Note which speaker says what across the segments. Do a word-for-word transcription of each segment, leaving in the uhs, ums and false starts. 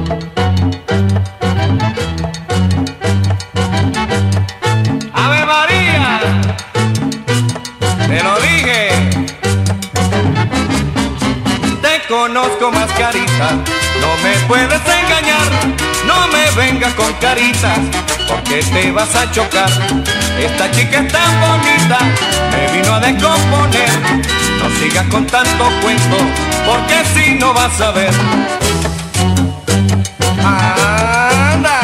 Speaker 1: Ave María, te lo dije. Te conozco, mascarita, no me puedes engañar. No me vengas con caritas, porque te vas a chocar. Esta chica es tan bonita, me vino a descomponer. No sigas con tanto cuento, porque si no vas a ver. ¡Anda!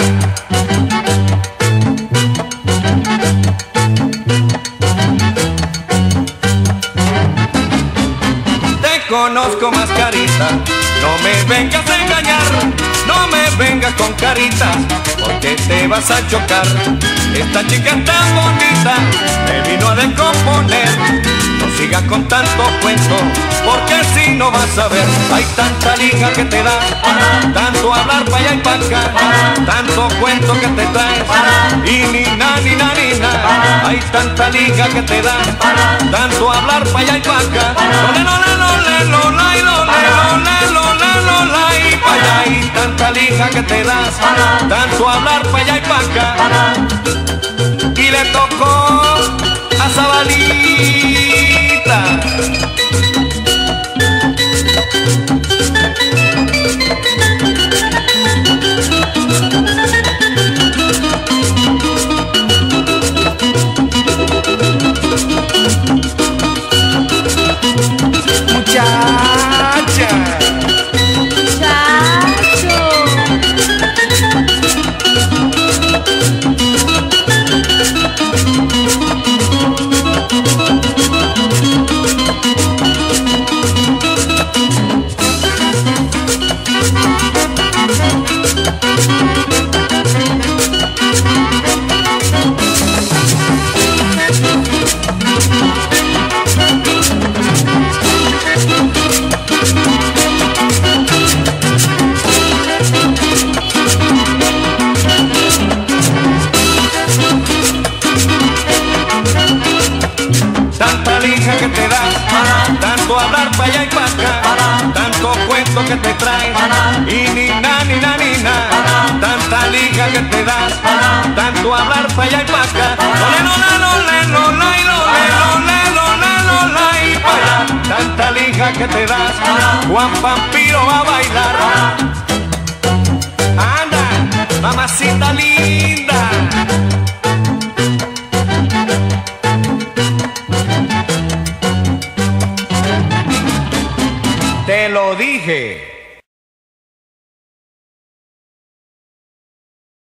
Speaker 1: Te conozco, mascarita, no me vengas a engañar. No me vengas con caritas, porque te vas a chocar. Esta chica es tan bonita, me vino a descomponer. No sigas con tanto cuento, porque si no vas a ver. Hay tanta liga que te da, tanto hablar pa' allá y pa' acá, tanto cuento que te traes, y ni na, ni na, ni na. Hay tanta liga que te da, tanto hablar pa' allá y pa' acá. Lole, lole, lole, lole, lole, lole, lole, lole, y pa' allá. Hay tanta liga que te das, tanto hablar pa' allá y pa' acá. Y le tocó a Zabalita. Muchacha. Tanta lija que te das, tanto hablar pa' allá y pa' acá, tanto cuento que te traes, y ni na, ni na, ni na. Tanta lija que te das, tanto hablar pa' allá y pa' acá. Lole, lole, lole, lole, lole, lole, lole, y pa' allá. Tanta lija que te das, Juan Vampiro va a bailar. Anda, mamacita